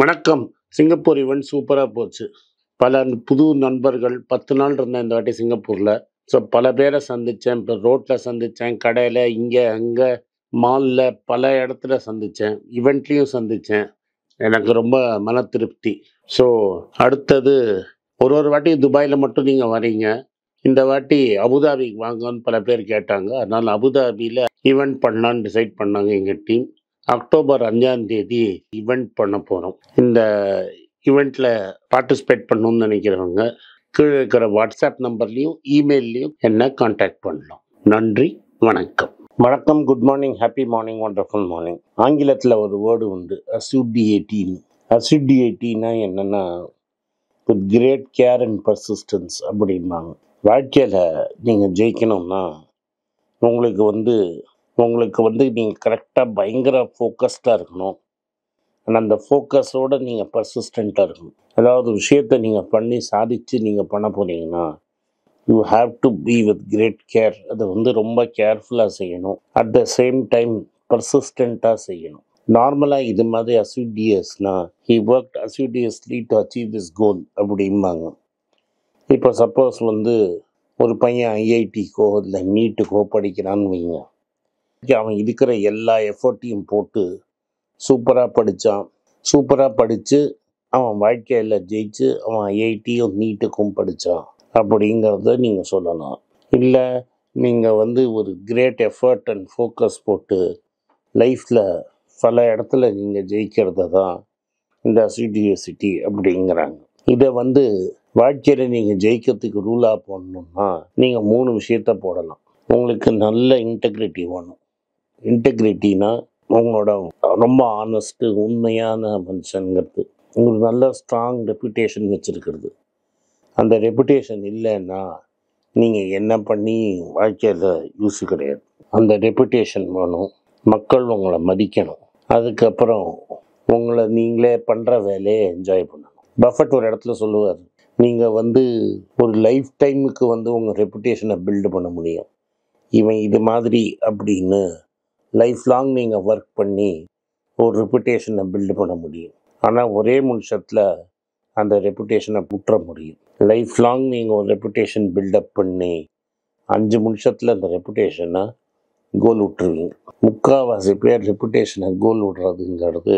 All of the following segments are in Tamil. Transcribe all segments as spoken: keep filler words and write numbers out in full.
வணக்கம். சிங்கப்பூர் ஈவென்ட் சூப்பரா போச்சு. பல புது நண்பர்கள் பத்து நாள் இருந்தேன் இந்த வாட்டி சிங்கப்பூர்ல. ஸோ பல பேர சந்திச்சேன். இப்ப ரோட்ல சந்திச்சேன், கடையில, இங்க, அங்க, மால்ல பல இடத்துல சந்திச்சேன். ஈவென்ட்லயும் சந்திச்சேன். எனக்கு ரொம்ப மன திருப்தி. ஸோ அடுத்தது ஒரு ஒரு வாட்டி துபாயில மட்டும் நீங்க வரீங்க. இந்த வாட்டி அபுதாபிக்கு வாங்கன்னு பல பேர் கேட்டாங்க. அதனால அபுதாபியில ஈவென்ட் பண்ணலான்னு டிசைட் பண்ணாங்க எங்க டீம். அக்டோபர் அஞ்சாம் தேதி ஈவெண்ட் பண்ண போகிறோம். இந்த ஈவெண்ட்டில் பார்ட்டிசிபேட் பண்ணணும்னு நினைக்கிறவங்க கீழே இருக்கிற வாட்ஸ்அப் நம்பர்லேயும் இமெயிலையும் என்ன காண்டாக்ட் பண்ணலாம். நன்றி, வணக்கம். வணக்கம், good morning, happy morning, wonderful morning. ஆங்கிலத்தில் ஒரு வேர்டு உண்டு, அசிடிஏட்டின்னு. அசிடிஏட்டின்னா என்னென்னா with great care and persistence அப்படிம்பாங்க. வாழ்க்கையில் நீங்கள் ஜெயிக்கணும்னா உங்களுக்கு வந்து உங்களுக்கு வந்து நீங்கள் கரெக்டாக பயங்கர ஃபோக்கஸ்டாக இருக்கணும். ஆனால் அந்த ஃபோக்கஸோடு நீங்கள் பர்சிஸ்டண்ட்டாக இருக்கணும். அதாவது விஷயத்தை நீங்கள் பண்ணி சாதித்து நீங்கள் பண்ண போனீங்கன்னா you have to be with great care. அதை வந்து ரொம்ப கேர்ஃபுல்லாக செய்யணும். அட் த சேம் டைம் பர்சிஸ்டண்ட்டாக செய்யணும். நார்மலாக இது மாதிரி அசிடியஸ்னால் he work assiduously to achieve this goal அப்படிம்பாங்க. இப்போ சப்போஸ் வந்து ஒரு பையன் ஐஐடிக்கோ இல்லை நீட்டுக்கோ படிக்கிறான்னு வைங்க. அவன் இருக்கிற எல்லா எஃபர்ட்டையும் போட்டு சூப்பராக படித்தான். சூப்பராக படித்து அவன் வாழ்க்கையில் ஜெயிச்சு அவன் ஐஐடியும் நீட்டுக்கும் படித்தான் அப்படிங்கிறத நீங்கள் சொல்லலாம். இல்லை நீங்கள் வந்து ஒரு கிரேட் எஃபர்ட் அண்ட் ஃபோக்கஸ் போட்டு லைஃப்பில் பல இடத்துல நீங்கள் ஜெயிக்கிறத தான் இந்த அசிடியசிட்டி அப்படிங்கிறாங்க. இதை வந்து வாழ்க்கையில் நீங்கள் ஜெயிக்கிறதுக்கு ரூலாக போடணும்னா நீங்கள் மூணு விஷயத்த போடலாம். உங்களுக்கு நல்ல இன்டெகிரிட்டி வேணும். இன்டெகிரிட்டினா உங்களோட ரொம்ப ஆனஸ்ட்டு, உண்மையான மனுஷங்கிறது. உங்களுக்கு நல்ல ஸ்ட்ராங் ரெப்புடேஷன் வச்சுருக்கிறது. அந்த ரெப்புடேஷன் இல்லைன்னா நீங்கள் என்ன பண்ணி வாழ்க்கையில் யூஸ் கிடையாது. அந்த ரெப்புடேஷன் வேணும். மக்கள் உங்களை மதிக்கணும். அதுக்கப்புறம் உங்களை நீங்களே பண்ணுற வேலையை என்ஜாய் பண்ணணும். பஃபட் ஒரு இடத்துல சொல்லுவார், நீங்கள் வந்து ஒரு லைஃப் டைமுக்கு வந்து உங்கள் ரெப்புடேஷனை பில்டு பண்ண முடியும். இவன் இது மாதிரி அப்படின்னு லைஃப் லாங் நீங்கள் ஒர்க் பண்ணி ஒரு ரெப்புடேஷனை பில்டு பண்ண முடியும். ஆனால் ஒரே நிமிஷத்தில் அந்த ரெப்புடேஷனை விட்டுற முடியும். லைஃப் லாங் நீங்கள் ஒரு ரெப்புடேஷன் பில்டப் பண்ணி அஞ்சு நிமிஷத்தில் அந்த ரெப்புடேஷனை கோல் விட்டுருவீங்க. முக்கால்வாசி பேர் ரெப்புடேஷனை கோல் விடுறதுங்கிறது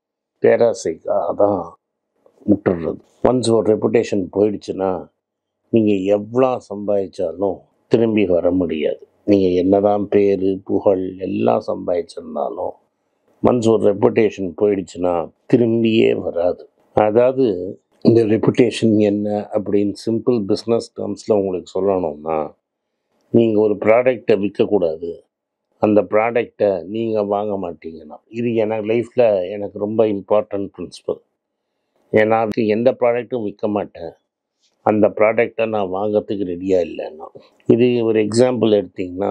பேராசைக்காக தான் விட்டுடுறது. ஒன்ஸ் ஒரு ரெப்புடேஷன் போயிடுச்சுன்னா நீங்கள் எவ்வளோ சம்பாதிச்சாலும் திரும்பி வர முடியாது. நீங்கள் என்ன தான் பேர் புகழ் எல்லாம் சம்பாதிச்சிருந்தாலும் ஒன்ஸ் ஒரு ரெப்புடேஷன் போயிடுச்சுன்னா திரும்பியே வராது. அதாவது இந்த ரெப்புடேஷன் என்ன அப்படின்னு சிம்பிள் பிஸ்னஸ் டேர்ம்ஸில் உங்களுக்கு சொல்லணும்னா, நீங்கள் ஒரு ப்ராடக்டை விற்கக்கூடாது. அந்த ப்ராடக்டை நீங்கள் வாங்க மாட்டீங்கன்னா, இது எனக்கு லைஃப்பில் எனக்கு ரொம்ப இம்பார்ட்டன்ட் பிரின்சிபல். ஏன்னா அதுக்கு எந்த ப்ராடக்ட்டும் விற்க மாட்டேன். அந்த ப்ராடக்டை நான் வாங்கிறதுக்கு ரெடியாக இல்லைன்னா. இது ஒரு எக்ஸாம்பிள் எடுத்திங்கன்னா,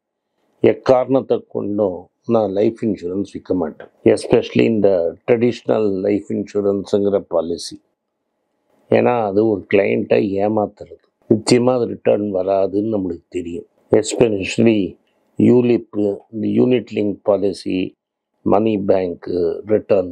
எக்காரணத்தை கொண்டும் நான் லைஃப் இன்சூரன்ஸ் விற்க மாட்டேன். எஸ்பெஷலி இந்த ட்ரெடிஷ்னல் லைஃப் இன்சூரன்ஸுங்கிற பாலிசி. ஏன்னா அது ஒரு கிளைண்ட்டை ஏமாத்துறது. நிச்சயமாக அது ரிட்டர்ன் வராதுன்னு நம்மளுக்கு தெரியும். எஸ்பெஷலி யூலிப்பு, இந்த யூனிட் லிங்க் பாலிசி, மணி பேங்க்கு ரிட்டர்ன்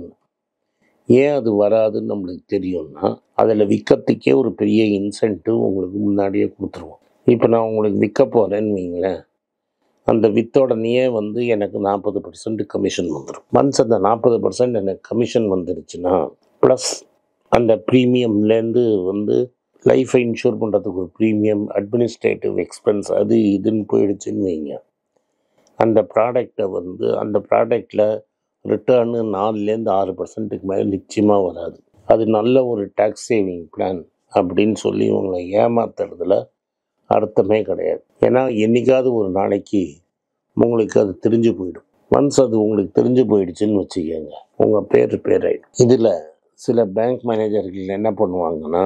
ஏன் அது வராதுன்னு நம்மளுக்கு தெரியும்னா, அதில் விற்கிறதுக்கே ஒரு பெரிய இன்சென்டிவ் உங்களுக்கு முன்னாடியே கொடுத்துருவோம். இப்போ நான் உங்களுக்கு விற்க போகிறேன்னு வைங்களேன், அந்த வித்தோடனே வந்து எனக்கு நாற்பது பர்சன்ட் கமிஷன் வந்துடும். ஒன்ஸ் அந்த நாற்பது பர்சன்ட் எனக்கு கமிஷன் வந்துருச்சுன்னா, ப்ளஸ் அந்த ப்ரீமியம்லேருந்து வந்து லைஃப்பை இன்ஷூர் பண்ணுறதுக்கு ஒரு ப்ரீமியம், அட்மினிஸ்ட்ரேட்டிவ் எக்ஸ்பென்ஸ் அது இதுன்னு போயிடுச்சுன்னு வைங்க, அந்த ப்ராடக்டை வந்து அந்த ப்ராடக்டில் ரிட்டர்னு நாலுலேருந்து ஆறு பர்சன்ட்டுக்கு மேலே நிச்சயமாக வராது. அது நல்ல ஒரு டேக்ஸ் சேவிங் பிளான் அப்படின்னு சொல்லி உங்களை ஏமாத்துறதுல அர்த்தமே கிடையாது. ஏன்னா என்றைக்காவது ஒரு நாளைக்கு உங்களுக்கு அது தெரிஞ்சு போயிடும். ஒன்ஸ் அது உங்களுக்கு தெரிஞ்சு போயிடுச்சுன்னு வச்சுக்கோங்க, உங்கள் பேர் பேர் ஆகிடும். இதில் சில பேங்க் மேனேஜர்கள் என்ன பண்ணுவாங்கன்னா,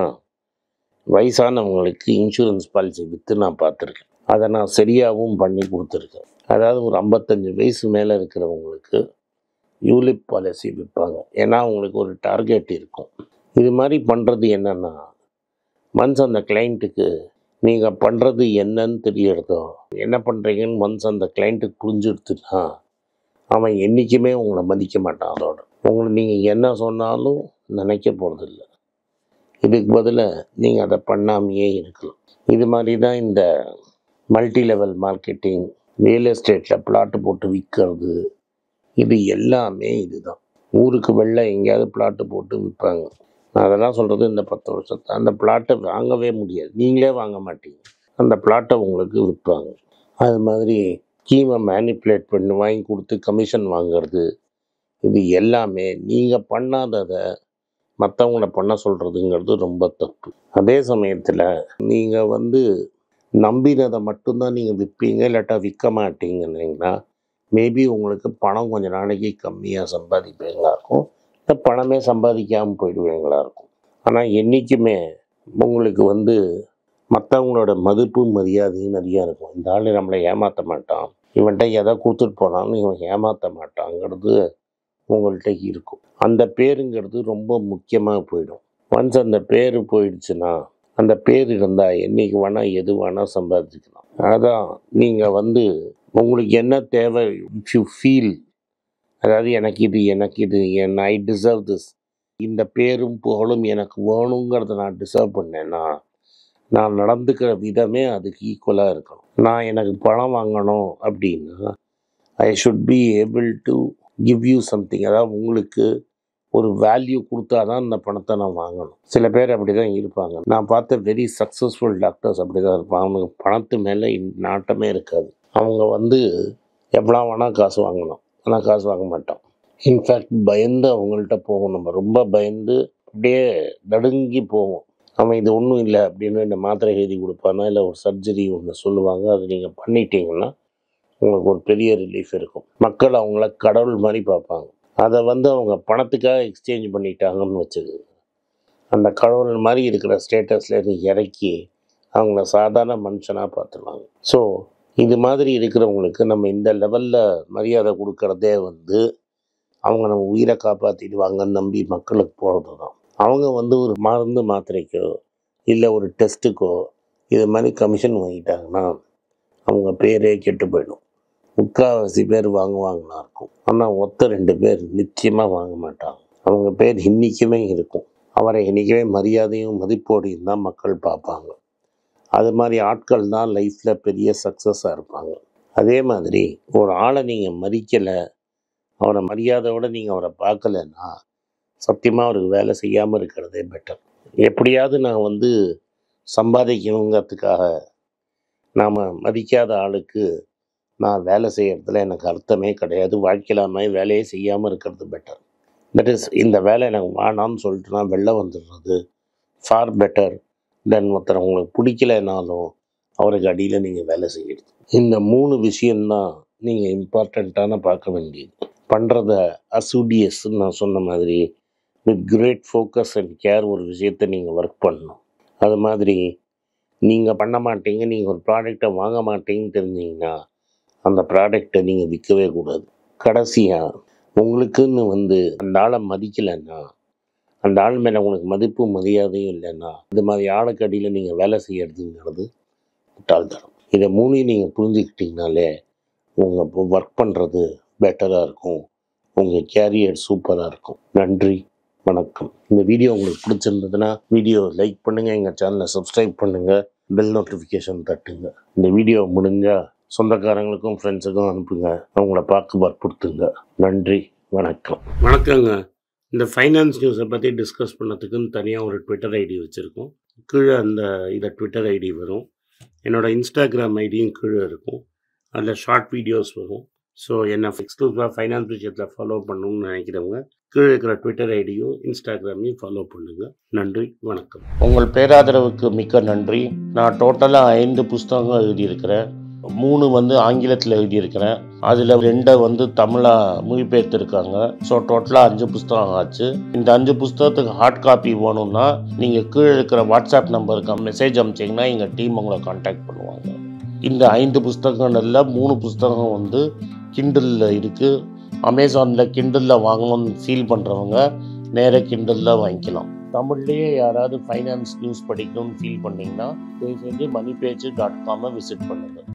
வயசானவங்களுக்கு இன்சூரன்ஸ் பாலிசி விற்று நான் பார்த்துருக்கேன். அதை நான் சரியாகவும் பண்ணி கொடுத்துருக்கேன். அதாவது ஒரு ஐம்பத்தஞ்சு வயசு மேலே இருக்கிறவங்களுக்கு யூலிப் பாலிசி விற்பாங்க. ஏன்னா அவங்களுக்கு ஒரு டார்கெட் இருக்கும். இது மாதிரி பண்ணுறது என்னென்னா, ஒன்ஸ் அந்த கிளைண்ட்டுக்கு நீங்கள் பண்ணுறது என்னன்னு தெரியறதோ, என்ன பண்ணுறீங்கன்னு ஒன்ஸ் அந்த கிளைண்ட்டுக்கு புரிஞ்சுடுத்துன்னா அவன் என்றைக்குமே உங்களை மதிக்க மாட்டான். அதோட உங்களை நீங்கள் என்ன சொன்னாலும் நினைக்க போகிறதில்ல. இதுக்கு பதிலாக நீங்கள் அதை பண்ணாமையே இருக்கலாம். இது மாதிரி தான் இந்த மல்டி லெவல் மார்க்கெட்டிங், ரியல் எஸ்டேட்டில் பிளாட்டு போட்டு விற்கிறது, இது எல்லாமே இதுதான். ஊருக்கு வெளில எங்கேயாவது பிளாட்டு போட்டு விற்பாங்க. நான் அதெல்லாம் சொல்கிறது இந்த பத்து வருஷத்தை. அந்த பிளாட்டை வாங்கவே முடியாது, நீங்களே வாங்க மாட்டீங்க. அந்த பிளாட்டை உங்களுக்கு விற்பாங்க. அது மாதிரி ஸ்கீமை மேனிப்புலேட் பண்ணி வாங்கி கொடுத்து கமிஷன் வாங்கிறது, இது எல்லாமே நீங்கள் பண்ணாததை மற்றவங்கள பண்ண சொல்கிறதுங்கிறது ரொம்ப தப்பு. அதே சமயத்தில் நீங்கள் வந்து நம்பினதை மட்டும்தான் நீங்கள் விற்பீங்க, இல்லாட்டா விற்க மாட்டீங்கன்னா மேபி உங்களுக்கு பணம் கொஞ்சம் நாளைக்கு கம்மியாக சம்பாதிப்பீங்களா இருக்கும், இல்லை பணமே சம்பாதிக்காமல் போயிடுவீங்களா இருக்கும். ஆனால் என்றைக்குமே உங்களுக்கு வந்து மற்றவங்களோட மதிப்பு மரியாதையும் நிறையா இருக்கும். இந்த ஆள் நம்மளை ஏமாற்ற மாட்டான், இவன்கிட்ட எதை கொடுத்துட்டு போனாலும் இவன் ஏமாற்ற மாட்டாங்கிறது உங்கள்கிட்ட இருக்கும். அந்த பேருங்கிறது ரொம்ப முக்கியமாக போயிடும். ஒன்ஸ் அந்த பேர் போயிடுச்சுன்னா, அந்த பேர் இருந்தால் என்றைக்கு வேணால் எது வேணால் சம்பாதிச்சுக்கலாம். அதான் நீங்கள் வந்து உங்களுக்கு என்ன தேவை, இஃப் யூ ஃபீல், அதாவது எனக்கு இது எனக்கு இது என் ஐ டிசர்வ் திஸ், இந்த பேரும் புகழும் எனக்கு வேணுங்கிறத நான் டிசர்வ் பண்ணேன்னா நான் நடந்துக்கிற விதமே அதுக்கு ஈக்குவலாக இருக்கணும். நான் எனக்கு பணம் வாங்கணும் அப்படின்னா I should be able to give you something. அதாவது உங்களுக்கு ஒரு வேல்யூ கொடுத்தா தான் அந்த பணத்தை நான் வாங்கணும். சில பேர் அப்படி தான் இருப்பாங்க. நான் பார்த்த வெரி சக்ஸஸ்ஃபுல் டாக்டர்ஸ் அப்படி தான் இருப்பாங்க. அவங்களுக்கு பணத்து மேலே நாட்டமே இருக்காது. அவங்க வந்து எவ்வளோ வேணால் காசு வாங்கணும், ஆனால் காசு வாங்க மாட்டோம். இன்ஃபேக்ட் பயந்து அவங்கள்ட்ட போவோம். நம்ம ரொம்ப பயந்து அப்படியே நடுங்கி போவோம். அவன் இது ஒன்றும் இல்லை அப்படின்னு இந்த மாத்திரை எழுதி கொடுப்பானா, இல்லை ஒரு சர்ஜரி ஒன்று சொல்லுவாங்க, அது நீங்கள் பண்ணிட்டீங்கன்னா உங்களுக்கு ஒரு பெரிய ரிலீஃப் இருக்கும். மக்கள் அவங்கள கடவுள் மாதிரி பார்ப்பாங்க. அதை வந்து அவங்க பணத்துக்காக எக்ஸ்சேஞ்ச் பண்ணிட்டாங்கன்னு வச்சுக்கோங்க, அந்த கடவுள் மாதிரி இருக்கிற ஸ்டேட்டஸ்லேருந்து இறக்கி அவங்கள சாதாரண மனுஷனாக பார்த்துருவாங்க. ஸோ இது மாதிரி இருக்கிறவங்களுக்கு நம்ம இந்த லெவலில் மரியாதை கொடுக்குறதே வந்து அவங்க நம்ம உயிரை காப்பாற்றிடுவாங்கன்னு நம்பி மக்களுக்கு போகிறது தான். அவங்க வந்து ஒரு மருந்து மாத்திரைக்கோ இல்லை ஒரு டெஸ்ட்டுக்கோ இது மாதிரி கமிஷன் வாங்கிட்டாங்கன்னா அவங்க பேரே கெட்டு போயிடும். முக்கால்வாசி பேர் வாங்குவாங்களா இருக்கும், ஆனால் ஒத்த ரெண்டு பேர் நிச்சயமாக வாங்க மாட்டாங்க. அவங்க பேர் இன்றைக்குமே இருக்கும். அவரை இன்றைக்குமே மரியாதையும் மதிப்போடையும் தான் மக்கள் பார்ப்பாங்க. அது மாதிரி ஆட்கள் தான் லைஃப்பில் பெரிய சக்ஸஸாக இருப்பாங்க. அதே மாதிரி ஒரு ஆளை நீங்கள் மதிக்கலை, அவரை மரியாதையோடு நீங்கள் அவரை பார்க்கலைன்னா சத்தியமாக அவருக்கு வேலை செய்யாமல் இருக்கிறதே பெட்டர். எப்படியாவது நான் வந்து சம்பாதிக்கணுங்கிறதுக்காக நாம் மதிக்காத ஆளுக்கு நான் வேலை செய்கிறதுல எனக்கு அர்த்தமே கிடையாது. வாழ்க்கையிலாமல் வேலையே செய்யாமல் இருக்கிறது பெட்டர். தட் இஸ், இந்த வேலை எனக்கு வேணான்னு சொல்லிட்டு நான் வெளில வந்துடுறது ஃபார் பெட்டர் தென் ஒருத்தர் உங்களுக்கு பிடிக்கலைனாலும் அவருக்கு அடியில் நீங்கள் வேலை செய்கிறது. இந்த மூணு விஷயந்தான் நீங்கள் இம்பார்ட்டண்ட்டான பார்க்க வேண்டியது. பண்ணுறத அசூடியஸ்ன்னு நான் சொன்ன மாதிரி with great focus and care ஒரு விஷயத்தை நீங்கள் ஒர்க் பண்ணணும். அது மாதிரி நீங்கள் பண்ண மாட்டீங்க, நீங்கள் ஒரு ப்ராடக்டை வாங்க மாட்டீங்கன்னு தெரிஞ்சிங்கன்னா அந்த ப்ராடக்டை நீங்கள் விற்கவே கூடாது. கடைசியாக உங்களுக்குன்னு வந்து அந்த ஆளை மதிக்கலைன்னா, அந்த ஆள் மேலே உங்களுக்கு மதிப்பு மரியாதையும் இல்லைன்னா, இது மாதிரி ஆளுக்கு அடியில் நீங்கள் வேலை செய்யறதுங்கிறது முட்டாள்தனம். இதை மூணையும் நீங்கள் புரிஞ்சுக்கிட்டீங்கனாலே உங்கள் ஒர்க் பண்ணுறது பெட்டராக இருக்கும், உங்கள் கேரியர் சூப்பராக இருக்கும். நன்றி, வணக்கம். இந்த வீடியோ உங்களுக்கு பிடிச்சிருந்ததுன்னா வீடியோ லைக் பண்ணுங்கள், எங்கள் சேனலை சப்ஸ்கிரைப் பண்ணுங்கள், பெல் நோட்டிஃபிகேஷன் தட்டுங்க. இந்த வீடியோ முடிஞ்சால் சொந்தக்காரங்களுக்கும் ஃப்ரெண்ட்ஸுக்கும் அனுப்புங்க, அவங்கள பார்க்க வற்புறுத்துங்க. நன்றி, வணக்கம். வணக்கங்க. இந்த ஃபைனான்ஸ் நியூஸை பற்றி டிஸ்கஸ் பண்ணதுக்குன்னு தனியாக ஒரு ட்விட்டர் ஐடி வச்சுருக்கோம். கீழே அந்த இதை ட்விட்டர் ஐடி வரும். என்னோடய இன்ஸ்டாகிராம் ஐடியும் கீழே இருக்கும். அதில் ஷார்ட் வீடியோஸ் வரும். ஸோ என்னை எக்ஸ்க்ளூசிவாக ஃபைனான்ஸ் விஷயத்தில் ஃபாலோ பண்ணணும்னு நினைக்கிறவங்க கீழே இருக்கிற ட்விட்டர் ஐடியும் இன்ஸ்டாகிராமையும் ஃபாலோ பண்ணுங்கள். நன்றி, வணக்கம். உங்கள் பேராதரவுக்கு மிக்க நன்றி. நான் டோட்டலாக ஐந்து புஸ்தகங்கள் எழுதியிருக்கிறேன். மூணு வந்து ஆங்கிலத்தில் எழுதியிருக்கிறேன். அதில் ரெண்டை வந்து தமிழாக மொழிபெயர்த்துருக்காங்க. ஸோ டோட்டலாக அஞ்சு புஸ்தகம் ஆச்சு. இந்த அஞ்சு புஸ்தகத்துக்கு ஹார்ட் காப்பி வேணும்னா நீங்கள் கீழே இருக்கிற வாட்ஸ்அப் நம்பருக்கு மெசேஜ் அனுப்பிச்சிங்கன்னா எங்கள் டீம் உங்களை கான்டாக்ட் பண்ணுவாங்க. இந்த ஐந்து புஸ்தகங்கள்ல மூணு புஸ்தகம் வந்து கிண்டலில் இருக்குது. அமேசானில் கிண்டலில் வாங்கணும்னு ஃபீல் பண்ணுறவங்க நேராக கிண்டலில் வாங்கிக்கலாம். தமிழ்லேயே யாராவது ஃபைனான்ஸ் நியூஸ் படிக்கணும்னு ஃபீல் பண்ணிங்கன்னா தயவு செஞ்சு மணி பேஜ் டாட் காமை விசிட் பண்ணுங்கள்.